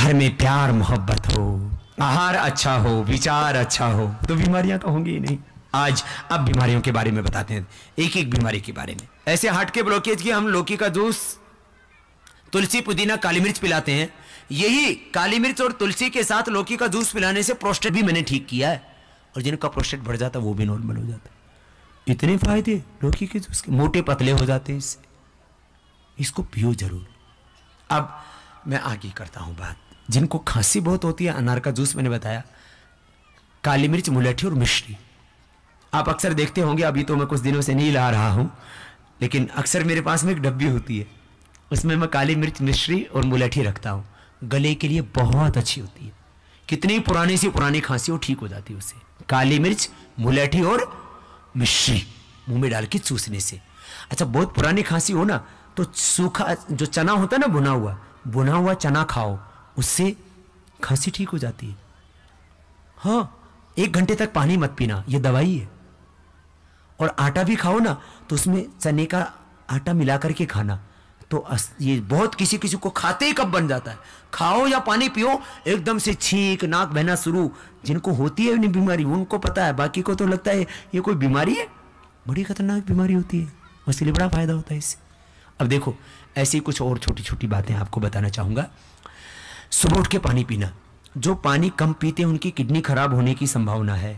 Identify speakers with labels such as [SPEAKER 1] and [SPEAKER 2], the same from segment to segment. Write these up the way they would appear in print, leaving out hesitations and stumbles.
[SPEAKER 1] घर में प्यार मोहब्बत हो, आहार अच्छा हो, विचार अच्छा हो, तो बीमारियां तो होंगी ही नहीं। आज अब बीमारियों के बारे में बताते हैं, एक एक बीमारी के बारे में। ऐसे हार्ट के ब्लॉकेज की हम लौकी का जूस, तुलसी, पुदीना, काली मिर्च पिलाते हैं। यही काली मिर्च और तुलसी के साथ लौकी का जूस पिलाने से प्रोस्टेट भी मैंने ठीक किया है, और जिनका प्रोस्टेट बढ़ जाता है वो भी नॉर्मल हो जाता है। इतने फायदे लौकी के जूस के, मोटे पतले हो जाते हैं इससे। इसको पियो जरूर। अब मैं आगे करता हूं बात। जिनको खांसी बहुत होती है, अनार का जूस मैंने बताया, काली मिर्च, मुलेठी और मिश्री। आप अक्सर देखते होंगे, अभी तो मैं कुछ दिनों से नहीं ला रहा हूं, लेकिन अक्सर मेरे पास में एक डब्बी होती है, उसमें मैं काली मिर्च, मिश्री और मुलेठी रखता हूं। गले के लिए बहुत अच्छी होती है। कितनी पुरानी सी पुरानी खांसी हो ठीक हो जाती है उससे। काली मिर्च, मुलेठी और मिश्री मुंह में डाल के चूसने से। अच्छा, बहुत पुरानी खांसी हो ना, तो सूखा जो चना होता है ना, बुना हुआ चना खाओ, उससे खांसी ठीक हो जाती है। हाँ, 1 घंटे तक पानी मत पीना, ये दवाई है। और आटा भी खाओ ना, तो उसमें चने का आटा मिला करके खाना, तो ये बहुत किसी किसी को खाते ही कब बन जाता है। खाओ या पानी पियो, एकदम से छींक, नाक बहना शुरू। जिनको होती है बीमारी उनको पता है, बाकी को तो लगता है ये कोई बीमारी है, बड़ी खतरनाक बीमारी होती है, उसके लिए बड़ा फायदा होता है इससे। अब देखो, ऐसी कुछ और छोटी छोटी बातें आपको बताना चाहूंगा। सुबह उठ के पानी पीना। जो पानी कम पीते हैं उनकी किडनी खराब होने की संभावना है।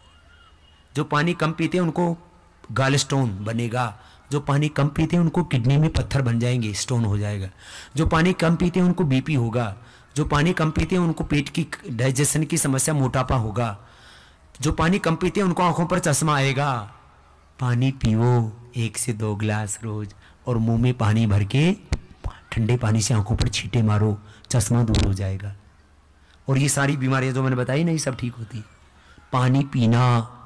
[SPEAKER 1] जो पानी कम पीते हैं उनको गाल स्टोन बनेगा। जो पानी कम पीते हैं उनको किडनी में पत्थर बन जाएंगे, स्टोन हो जाएगा। जो पानी कम पीते हैं उनको बीपी होगा। जो पानी कम पीते हैं उनको पेट की डाइजेशन की समस्या, मोटापा होगा। जो पानी कम पीते हैं उनको आंखों पर चश्मा आएगा। पानी पियो 1 से 2 गिलास रोज, और मुंह में पानी भर के ठंडे पानी से आंखों पर छींटे मारो, चश्मा दूर हो जाएगा। और ये सारी बीमारियां जो मैंने बताई ना, ये सब ठीक होती है। पानी पीना,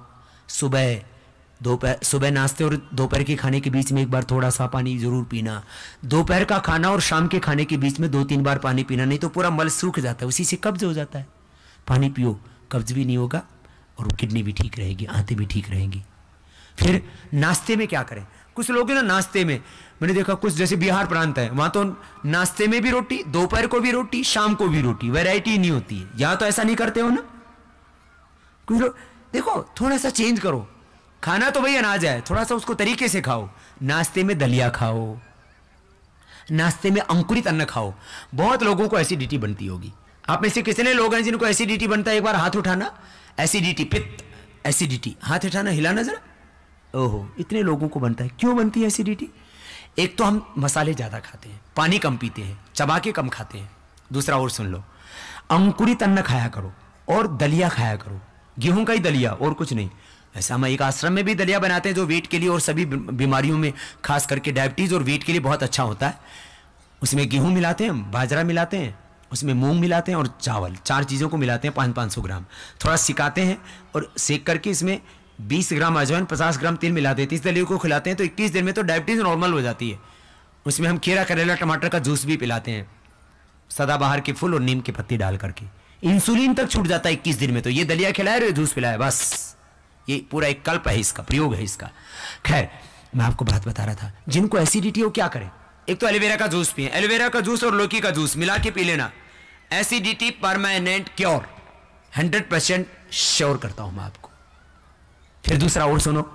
[SPEAKER 1] सुबह नाश्ते और दोपहर के खाने के बीच में एक बार थोड़ा सा पानी जरूर पीना। दोपहर का खाना और शाम के खाने के बीच में 2-3 बार पानी पीना, नहीं तो पूरा मल सूख जाता है, उसी से कब्ज हो जाता है। पानी पियो, कब्ज भी नहीं होगा और किडनी भी ठीक रहेगी, आंतें भी ठीक रहेंगी। फिर नाश्ते में क्या करें? कुछ लोग हैं ना, नाश्ते में मैंने देखा, कुछ जैसे बिहार प्रांत है, वहां तो नाश्ते में भी रोटी, दोपहर को भी रोटी, शाम को भी रोटी, वैरायटी नहीं होती है। यहां तो ऐसा नहीं करते हो ना। कुछ लोग देखो, थोड़ा सा चेंज करो। खाना तो भाई अनाज है, थोड़ा सा उसको तरीके से खाओ। नाश्ते में दलिया खाओ, नाश्ते में अंकुरित अन्न खाओ। बहुत लोगों को एसिडिटी बनती होगी। आप में से कितने लोग हैं जिनको एसिडिटी बनता है? एक बार हाथ उठाना। एसिडिटी, पित्त, एसिडिटी, हाथ उठाना, हिलाना जरा। ओहो, इतने लोगों को बनता है। क्यों बनती है एसिडिटी? एक तो हम मसाले ज्यादा खाते हैं, पानी कम पीते हैं, चबा के कम खाते हैं। दूसरा और सुन लो, अंकुरित अन्न खाया करो और दलिया खाया करो, गेहूं का ही दलिया और कुछ नहीं। ऐसा हम एक आश्रम में भी दलिया बनाते हैं जो वेट के लिए और सभी बीमारियों में, खास करके डायबिटीज और वेट के लिए बहुत अच्छा होता है। उसमें गेहूं मिलाते हैं, बाजरा मिलाते हैं, उसमें मूंग मिलाते हैं और चावल, 4 चीज़ों को मिलाते हैं 500-500 ग्राम। थोड़ा सिकाते हैं और सेक करके इसमें 20 ग्राम अजवाइन, 50 ग्राम तेल मिला देते हैं। इस दलिया को खिलाते हैं तो 21 दिन में तो डायबिटीज नॉर्मल हो जाती है। उसमें हम खीरा, करेला, टमाटर का जूस भी पिलाते हैं, सदाबहार के फूल और नीम की पत्ती डाल करके। इंसुलिन तक छूट जाता है 21 दिन में। तो ये दलिया खिलाए और जूस पिलाए, बस ये पूरा एक कल्प है, इसका प्रयोग है इसका। खैर, मैं आपको बात बता रहा था, जिनको एसिडिटी हो क्या करें? एक तो एलोवेरा का जूस पिए। एलोवेरा का जूस और लौकी का जूस मिला के पी लेना। एसिडिटी परमानेंट क्योर, 100% श्योर करता हूं मैं आपको। फिर दूसरा और सुनो,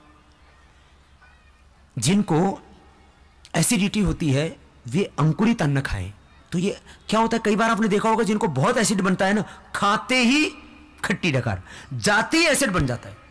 [SPEAKER 1] जिनको एसिडिटी होती है वे अंकुरित अन्न खाएं। तो ये क्या होता है, कई बार आपने देखा होगा जिनको बहुत एसिड बनता है ना, खाते ही खट्टी डकार, जाते ही एसिड बन जाता है।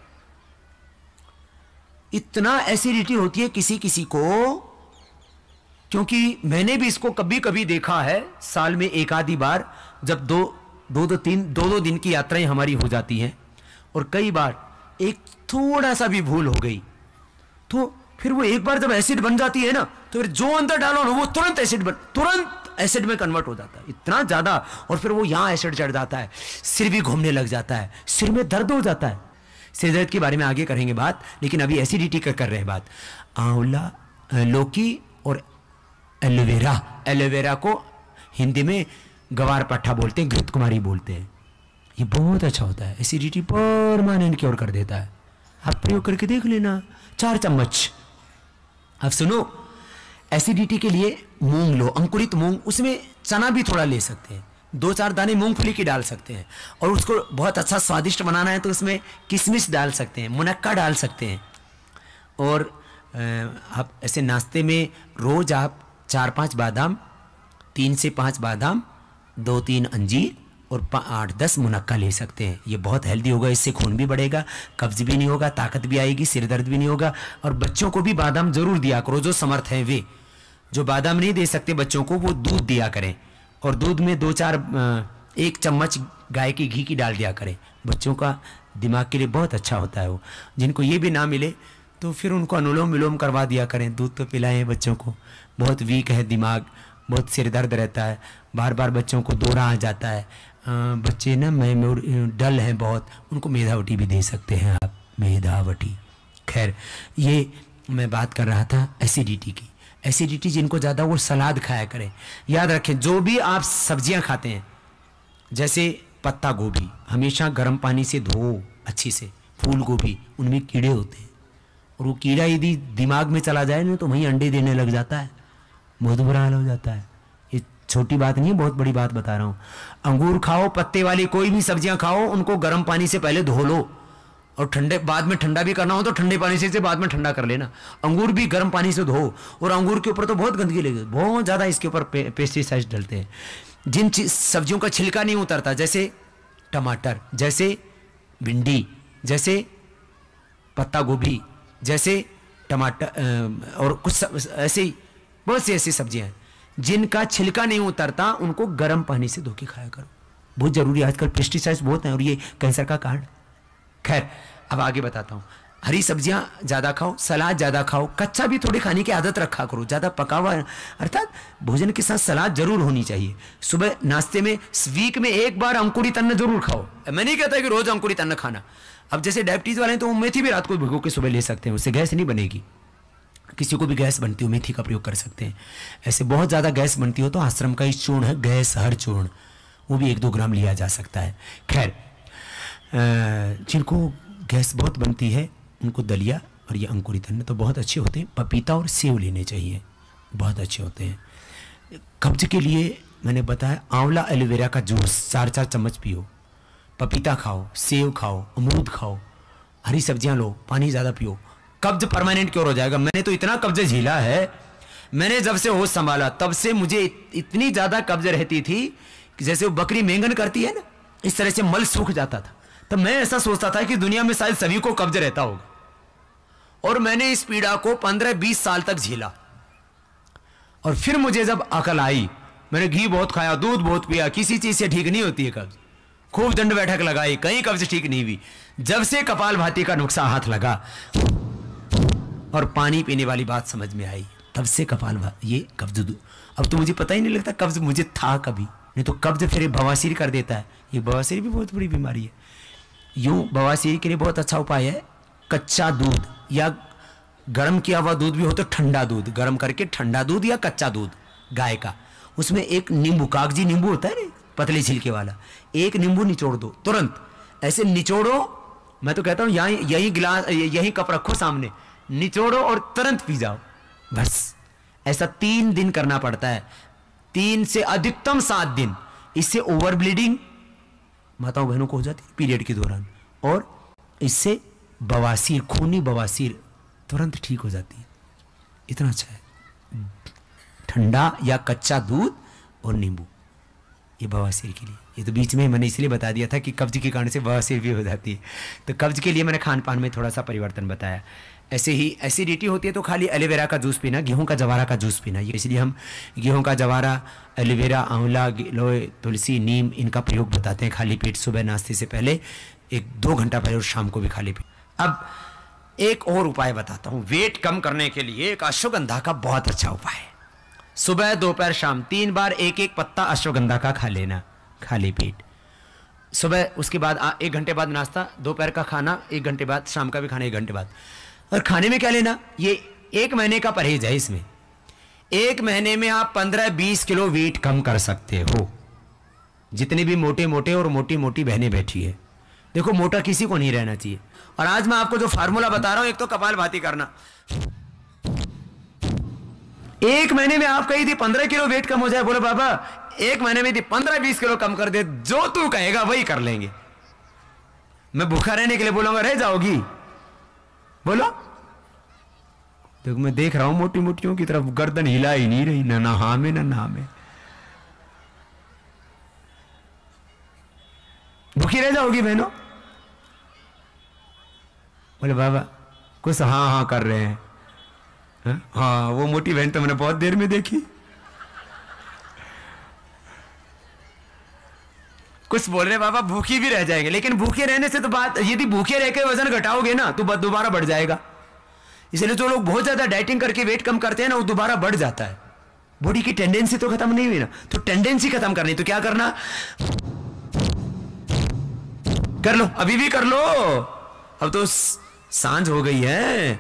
[SPEAKER 1] इतना एसिडिटी होती है किसी किसी को, क्योंकि मैंने भी इसको कभी कभी देखा है, साल में एक आधी बार, जब दो दिन की यात्राएं हमारी हो जाती हैं और कई बार एक थोड़ा सा भी भूल हो गई तो फिर वो एक बार जब एसिड बन जाती है ना, तो फिर जो अंदर डालो ना वो तुरंत एसिड में कन्वर्ट हो जाता है, इतना ज्यादा। और फिर वो यहां एसिड चढ़ जाता है, सिर भी घूमने लग जाता है, सिर में दर्द हो जाता है। सिर दर्द के बारे में आगे करेंगे बात, लेकिन अभी एसिडिटी का कर रहे हैं बात। आंवला, लौकी और एलोवेरा। एलोवेरा को हिंदी में गवार पट्टा बोलते हैं, घृतकुमारी बोलते हैं। ये बहुत अच्छा होता है, एसिडिटी परमानेंट क्योर कर देता है। आप प्रयोग करके देख लेना, 4 चम्मच। अब सुनो, एसिडिटी के लिए मूंग लो, अंकुरित मूंग, उसमें चना भी थोड़ा ले सकते हैं। 2-4 दाने मूंगफली की डाल सकते हैं। और उसको बहुत अच्छा स्वादिष्ट बनाना है तो उसमें किशमिश डाल सकते हैं, मुनक्का डाल सकते हैं। और आप ऐसे नाश्ते में रोज़ आप 4-5 बादाम, 3 से 5 बादाम, 2-3 अंजीर और 8-10 मुनक्का ले सकते हैं। ये बहुत हेल्दी होगा, इससे खून भी बढ़ेगा, कब्ज भी नहीं होगा, ताकत भी आएगी, सिर दर्द भी नहीं होगा। और बच्चों को भी बादाम जरूर दिया करो, जो समर्थ हैं वे। जो बादाम नहीं दे सकते बच्चों को, वो दूध दिया करें। और दूध में 1 चम्मच गाय की घी की डाल दिया करें। बच्चों का दिमाग के लिए बहुत अच्छा होता है वो। जिनको ये भी ना मिले तो फिर उनको अनुलोम विलोम करवा दिया करें। दूध तो पिलाएं बच्चों को, बहुत वीक है दिमाग, बहुत सिर दर्द रहता है, बार बार बच्चों को दौरा आ जाता है। बच्चे ना डल हैं बहुत, उनको मेधावटी भी दे सकते हैं आप, मेधावटी। खैर, ये मैं बात कर रहा था एसिडिटी की। एसिडिटी जिनको ज़्यादा, वो सलाद खाया करें। याद रखें, जो भी आप सब्जियां खाते हैं, जैसे पत्ता गोभी हमेशा गर्म पानी से धो अच्छी से। फूल गोभी, उनमें कीड़े होते हैं, और वो कीड़ा यदि दिमाग में चला जाए ना तो वहीं अंडे देने लग जाता है, बहुत बुरा हाल हो जाता है। ये छोटी बात नहीं है, बहुत बड़ी बात बता रहा हूँ। अंगूर खाओ, पत्ते वाली कोई भी सब्जियां खाओ, उनको गर्म पानी से पहले धो लो, और ठंडे बाद में ठंडा भी करना हो तो ठंडे पानी से बाद में ठंडा कर लेना। अंगूर भी गर्म पानी से धो। और अंगूर के ऊपर तो बहुत गंदगी लगी, बहुत ज़्यादा इसके ऊपर पेस्टिसाइड डलते हैं। जिन सब्जियों का छिलका नहीं उतरता, जैसे टमाटर, जैसे भिंडी, जैसे पत्ता गोभी, जैसे टमाटर, और कुछ ऐसे ही बहुत सी ऐसी सब्जियां हैं जिनका छिलका नहीं उतरता, उनको गर्म पानी से धो के खाया करो, बहुत जरूरी है। आजकल पेस्टिसाइड्स बहुत हैं और ये कैंसर का कारण। खैर, अब आगे बताता हूँ। हरी सब्जियां ज़्यादा खाओ, सलाद ज़्यादा खाओ, कच्चा भी थोड़ी खाने की आदत रखा करो, ज़्यादा पका हुआ, अर्थात भोजन के साथ सलाद जरूर होनी चाहिए। सुबह नाश्ते में वीक में 1 बार अंकुरित अन्न जरूर खाओ। मैं नहीं कहता कि रोज अंकुरित अन्न खाना। अब जैसे डायबिटीज वाले हैं तो मेथी भी रात को भिगो के सुबह ले सकते हैं, उससे गैस नहीं बनेगी। किसी को भी गैस बनती हो, मेथी का प्रयोग कर सकते हैं। ऐसे बहुत ज़्यादा गैस बनती हो तो आश्रम का इस चूर्ण है, गैस हर चूर्ण, वो भी 1-2 ग्राम लिया जा सकता है। खैर, जिनको गैस बहुत बनती है उनको दलिया और ये अंकुरित अन्न तो बहुत अच्छे होते हैं। पपीता और सेव लेने चाहिए, बहुत अच्छे होते हैं। कब्ज के लिए मैंने बताया, आंवला एलोवेरा का जूस 4-4 चम्मच पियो। पपीता खाओ, सेव खाओ, अमरूद खाओ, हरी सब्जियां लो, पानी ज़्यादा पियो। कब्ज परमानेंट क्योर हो जाएगा। मैंने तो इतना कब्ज झेला है, मैंने जब से होश संभाला तब से मुझे इतनी ज़्यादा कब्ज रहती थी कि जैसे वो बकरी मेंगन करती है ना, इस तरह से मल सूख जाता था। तब मैं ऐसा सोचता था कि दुनिया में शायद सभी को कब्ज रहता होगा, और मैंने इस पीड़ा को 15-20 साल तक झेला। और फिर मुझे जब अकल आई, मैंने घी बहुत खाया, दूध बहुत पिया, किसी चीज से ठीक नहीं होती है कब्ज। खूब दंड बैठक लगाई, कहीं कब्ज ठीक नहीं हुई। जब से कपालभाति का नुस्खा हाथ लगा और पानी पीने वाली बात समझ में आई, तब से कपालभाति, ये कब्ज, अब तो मुझे पता ही नहीं लगता कब्ज मुझे था कभी। नहीं तो कब्ज फिर बवासीर कर देता है। ये बवासीर भी बहुत बड़ी बीमारी है। यूं बवासीर के लिए बहुत अच्छा उपाय है, कच्चा दूध या गर्म किया हुआ दूध भी हो तो ठंडा दूध गर्म करके, ठंडा दूध या कच्चा दूध गाय का, उसमें एक नींबू, कागजी नींबू होता है ना, पतले छिलके वाला, एक नींबू निचोड़ दो, तुरंत ऐसे निचोड़ो। मैं तो कहता हूं यही गिलास, यही कप रखो सामने, निचोड़ो और तुरंत पी जाओ। बस ऐसा 3 दिन करना पड़ता है, 3 से अधिकतम 7 दिन। इससे ओवर ब्लीडिंग माताओं बहनों को हो जाती है पीरियड के दौरान, और इससे बवासीर, खूनी बवासीर तुरंत ठीक हो जाती है। इतना अच्छा है ठंडा या कच्चा दूध और नींबू, ये बवासीर के लिए। ये तो बीच में मैंने इसलिए बता दिया था कि कब्ज के कारण से बवासीर भी हो जाती है, तो कब्ज के लिए मैंने खान पान में थोड़ा सा परिवर्तन बताया। ऐसे ही एसिडिटी होती है तो खाली एलोवेरा का जूस पीना, गेहूं का जवारा का जूस पीना। इसलिए हम गेहूं का जवारा, एलोवेरा, आंवला, गिलोय, तुलसी, नीम, इनका प्रयोग बताते हैं खाली पेट, सुबह नाश्ते से पहले 1-2 घंटा पहले और शाम को भी खाली पेट। अब एक और उपाय बताता हूं वेट कम करने के लिए। एक अश्वगंधा का बहुत अच्छा उपाय है। सुबह, दोपहर, शाम 3 बार 1-1 पत्ता अश्वगंधा का खा लेना खाली पेट। सुबह, उसके बाद 1 घंटे बाद नाश्ता, दोपहर का खाना 1 घंटे बाद, शाम का भी खाना 1 घंटे बाद। और खाने में क्या लेना, ये 1 महीने का परहेज है। इसमें 1 महीने में आप 15-20 किलो वेट कम कर सकते हो। जितने भी मोटे मोटे और मोटी मोटी बहनें बैठी है, देखो मोटा किसी को नहीं रहना चाहिए। और आज मैं आपको जो फार्मूला बता रहा हूं, एक तो कपालभाति करना, एक महीने में आप कही थी 15 किलो वेट कम हो जाए, बोले बाबा एक महीने में थी 15-20 किलो कम कर दे, जो तू कहेगा वही कर लेंगे। मैं भूखा रहने के लिए बोलूंगा, रह जाओगी? बोलो। देखो मैं देख रहा हूं मोटी मोटियों की तरफ, गर्दन हिला ही नहीं रही, ना हाँ में ना ना में। भूखी रह जाओगी बहनों? बोले बाबा कुछ हाँ हाँ कर रहे हैं। हाँ वो मोटी बहन तो मैंने बहुत देर में देखी। कुछ बोल रहे बाबा भूखी भी रह जाएंगे, लेकिन भूखे रहने से तो बात, यदि भूखे रह के वजन घटाओगे ना तो दोबारा बढ़ जाएगा। इसलिए जो लोग बहुत ज्यादा डाइटिंग करके वेट कम करते हैं ना, वो दोबारा बढ़ जाता है। बॉडी की टेंडेंसी तो खत्म नहीं हुई ना, तो टेंडेंसी खत्म करनी तो क्या करना? कर लो, अभी भी कर लो। अब तो सांझ हो गई है।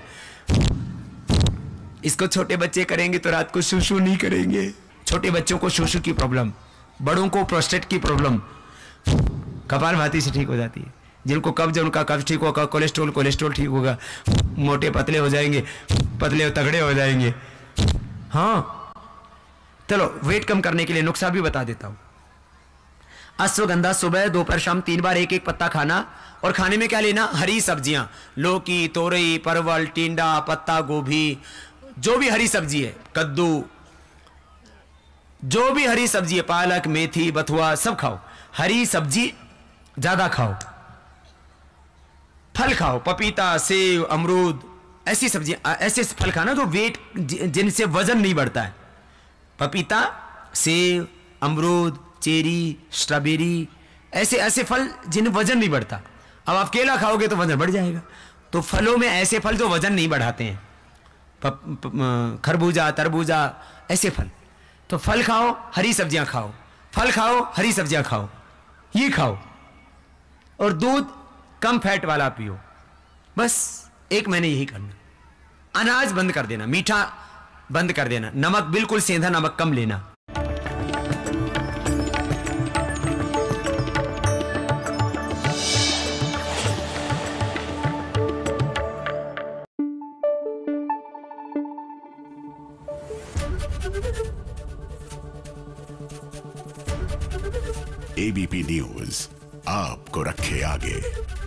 [SPEAKER 1] इसको छोटे बच्चे करेंगे तो रात को शूशू नहीं करेंगे। छोटे बच्चों को शूशू की प्रॉब्लम, बड़ों को प्रोस्टेट की प्रॉब्लम कपालभाति से ठीक हो जाती है। जिनको कब्ज, उनका कब्ज ठीक होगा, कोलेस्ट्रॉल ठीक होगा, मोटे पतले हो जाएंगे, पतले तगड़े हो जाएंगे। हाँ चलो, वेट कम करने के लिए नुस्खा भी बता देता हूं। अश्वगंधा सुबह दोपहर शाम 3 बार एक एक पत्ता खाना, और खाने में क्या लेना? हरी सब्जियां, लौकी, तोरई, परवल, टिंडा, पत्ता गोभी, जो भी हरी सब्जी है, कद्दू, जो भी हरी सब्जी है, पालक, मेथी, बथुआ, सब खाओ। हरी सब्जी ज्यादा खाओ। फल खाओ, पपीता, सेब, अमरूद, ऐसी सब्जी, ऐसे फल खाना जो वेट, जिनसे वजन नहीं बढ़ता है। पपीता, सेब, अमरूद, चेरी, स्ट्रॉबेरी, ऐसे ऐसे फल जिन वजन नहीं बढ़ता। अब आप केला खाओगे तो वजन बढ़ जाएगा। तो फलों में ऐसे फल जो वजन नहीं बढ़ाते हैं, खरबूजा, तरबूजा, ऐसे फल। तो फल खाओ, हरी सब्जियां खाओ, फल खाओ, हरी सब्जियां खाओ, ये खाओ। और दूध कम फैट वाला पियो। बस 1 महीने यही करना। अनाज बंद कर देना, मीठा बंद कर देना, नमक बिल्कुल सेंधा नमक कम लेना।
[SPEAKER 2] एबीपी न्यूज आपको रखे आगे।